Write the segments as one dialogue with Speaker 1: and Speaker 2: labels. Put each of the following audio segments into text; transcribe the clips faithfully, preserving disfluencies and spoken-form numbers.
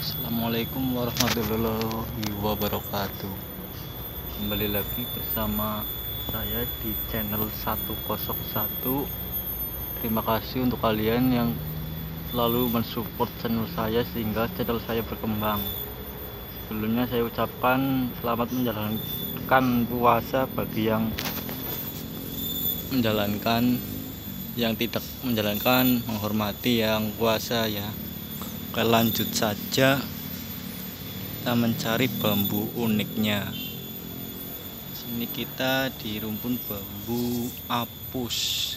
Speaker 1: Assalamualaikum warahmatullahi wabarakatuh. Kembali lagi bersama saya di channel seratus satu. Terima kasih untuk kalian yang selalu mensupport channel saya sehingga channel saya berkembang. Sebelumnya saya ucapkan selamat menjalankan puasa bagi yang menjalankan, yang tidak menjalankan menghormati yang puasa ya. Oke, lanjut saja, kita mencari bambu uniknya. Sini kita di rumpun bambu apus.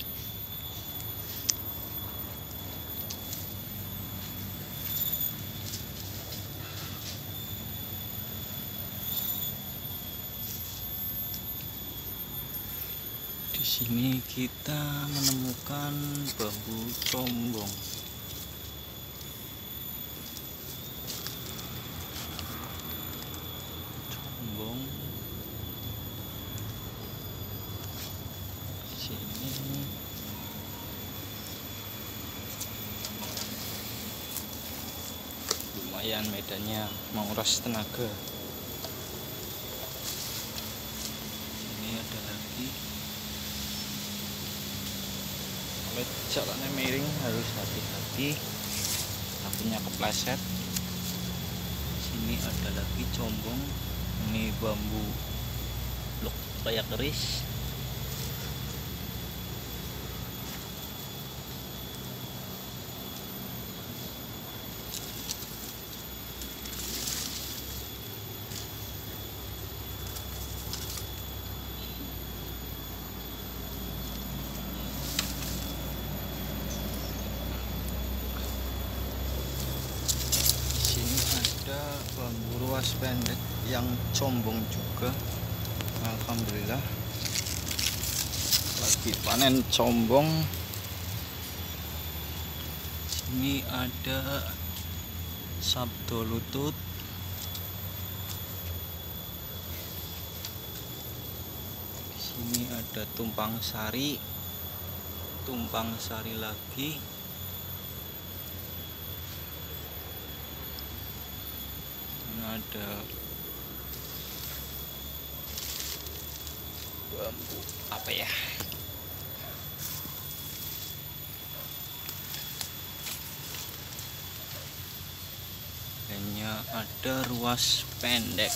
Speaker 1: Di sini kita menemukan bambu combong. Combong. Sini lumayan medannya, menguras tenaga. Sini ada lagi. Kalau jalannya miring harus hati-hati, takutnya kepleset. Sini ada lagi combong. Ini bambu blok kayak keris. Bambu ruas pendek yang combong juga. Alhamdulillah lagi panen combong. Sini ada sabdo lutut. Sini ada tumpang sari, tumpang sari lagi. Ada bambu apa ya, hanya ada ruas pendek.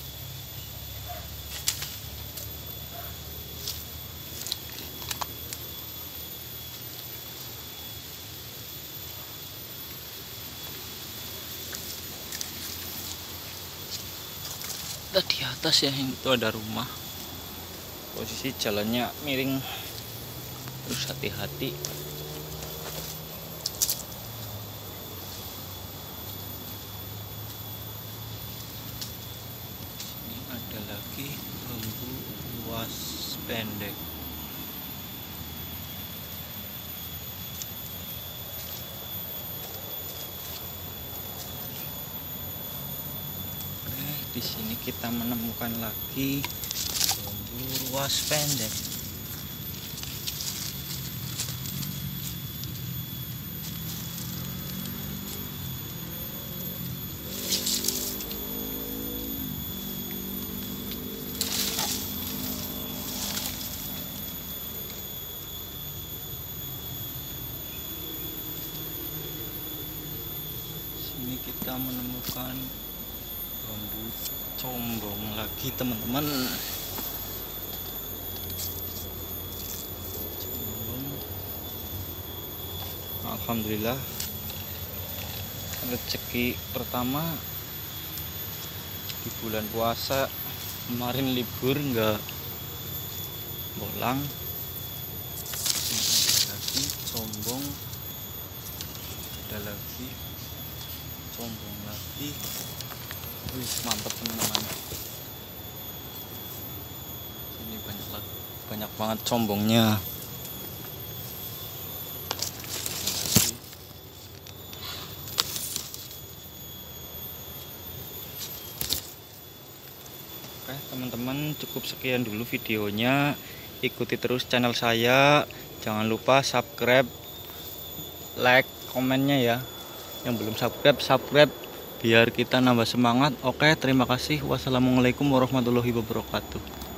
Speaker 1: Kita di atas ya, itu ada rumah. Posisi jalannya miring, terus hati-hati. Ini ada lagi bambu luas pendek. Di sini kita menemukan lagi bambu ruas pendek. Sini kita menemukan bambu combong lagi, teman-teman. Combong. Alhamdulillah rezeki pertama di bulan puasa. Kemarin libur nggak bolang. Ini ada lagi combong, ada lagi combong lagi. Wih, mantap teman-teman. Ini banyak lagi, banyak banget combongnya. Oke teman-teman, cukup sekian dulu videonya. Ikuti terus channel saya. Jangan lupa subscribe, like, komennya ya. Yang belum subscribe, subscribe. biar kita nambah semangat. Oke, terima kasih. Wassalamualaikum warahmatullahi wabarakatuh.